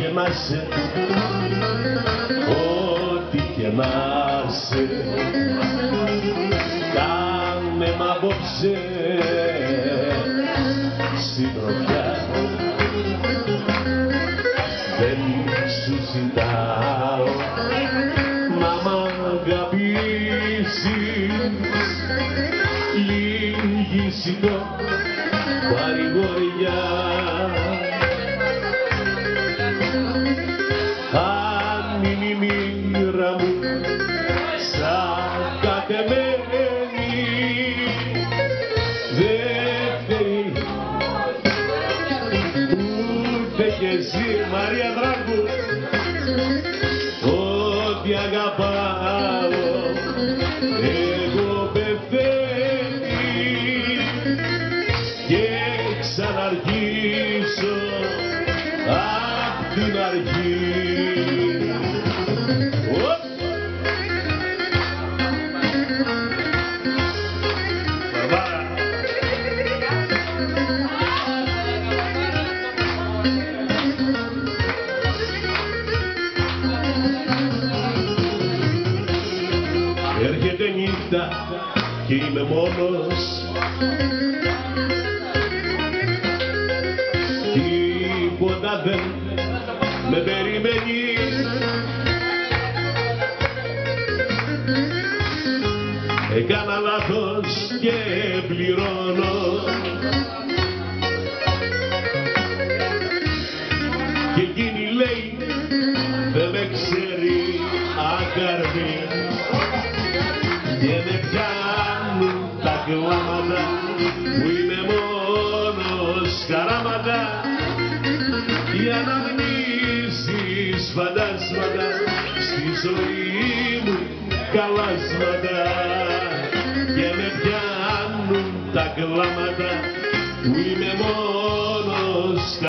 γέμασε ό,τι και να σε. Κάνε μ' απόψε συντροφιά, δεν σου ζητάω να μ' αγαπήσεις. Λίγη ζητώ παρηγοριά, αν είναι η μοίρα μου σαν κατεμένη, δεν φταίει ούτε κι εσύ Μαρία Δράκου, ότι αγαπάω εγώ πεθαίνει και ξαναρχίσω απ' την αρχή. Έρχεται νύχτα και είμαι μόνος, τίποτα δεν με περιμένει. Έκανα λάθος και πληρώνω, και εκείνη λέει δεν με ξέρει ακαρδί, και με πιάνουν τα κλάματα που είμαι μόνος χαράματα, οι αναμνήσεις φαντάσματα στη ζωή μου καλάσματα, και με πιάνουν τα κλάματα που είμαι μόνος